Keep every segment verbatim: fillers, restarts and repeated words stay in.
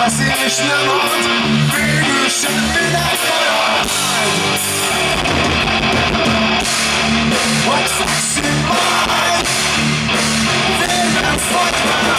elveszi és nem ad, végül semmi nem marad. Vagy fekszünk majd, vérben fagyva,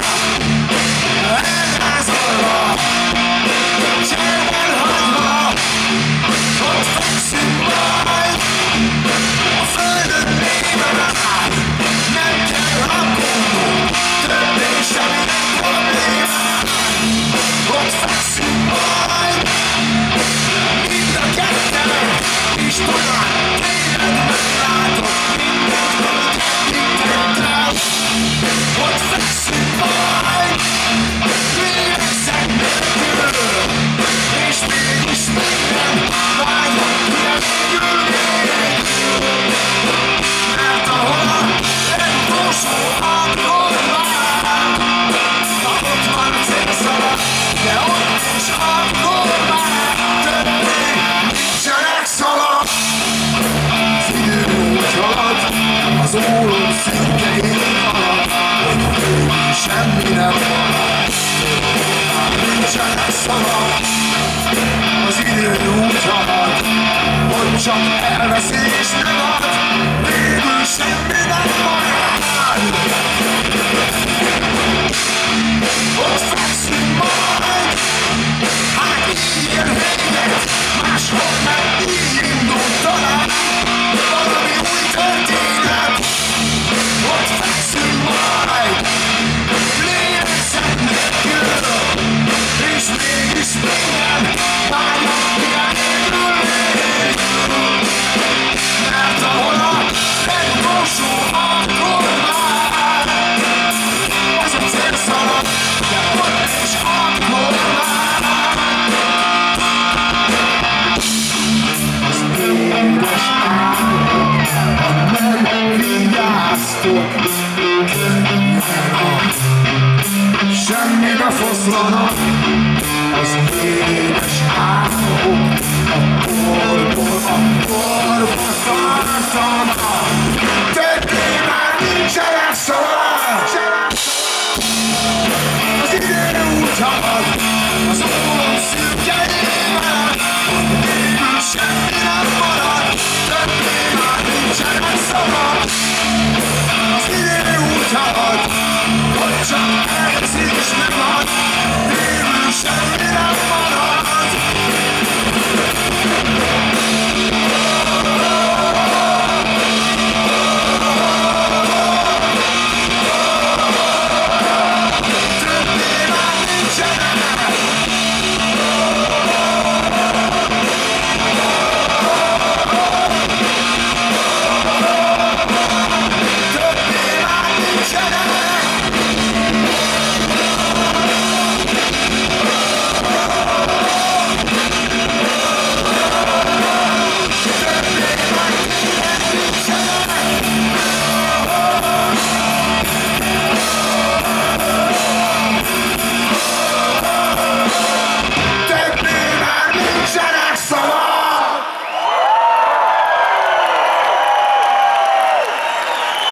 elrázolva, cserben hagyva. Ott fekszünk majd, a földön lévő, nem kell aggódnunk, többé semmilyen problémát. Ott fekszünk majd, mind a ketten, és talán téged meglátok, mindent, mindent rám. Ott fekszünk majd, lélegzek nélkül, és mégis minden vágyat nélkül végül. Mert ahol a legutolsó hangon vár, na ott van célszala, de ott is akkor már többé nincsenek szalak. Az idő úgy halad, az ólom szürke ég alatt, hogy végül semmi nem marad, már nincsenek szalak. Az idő úgy halad, hogy csak elveszi és nem ad, végül semmi nem marad. Ott fekszünk majd, hát így ér véget, máshol meg így indul talán valami új történet. Ott fekszünk majd, lélegzek nélkül, és mégis minden vágyat nélkül végül. Mert ahol a legutolsó hangon vár, az a célszalad, de ott is akkor már. Az édes álmok, ha nem vigyáztok, könnyen ad, semmibe foszlanak. Az édes álmok, a porból, a porba tartanak, többé már nincsenek szavak. Az idő úgy halad, az ólom szürke